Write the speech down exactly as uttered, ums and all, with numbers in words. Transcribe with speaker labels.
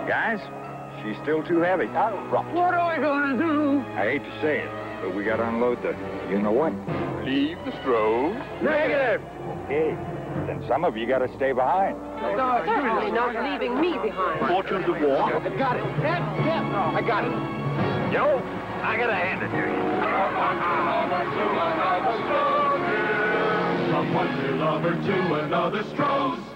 Speaker 1: Guys, she's still too heavy.
Speaker 2: What are we going to do?
Speaker 1: I hate to say it, but we got to unload the, you know what?
Speaker 3: Leave the Stroh.
Speaker 1: Negative! Okay, then some of you got to stay behind.
Speaker 4: No, certainly not leaving me behind.
Speaker 3: Fortunes of war.
Speaker 2: I got it. Ted, Ted, I got it.
Speaker 1: Joe, I got to hand it to you.
Speaker 5: From one belover to another, Stroh's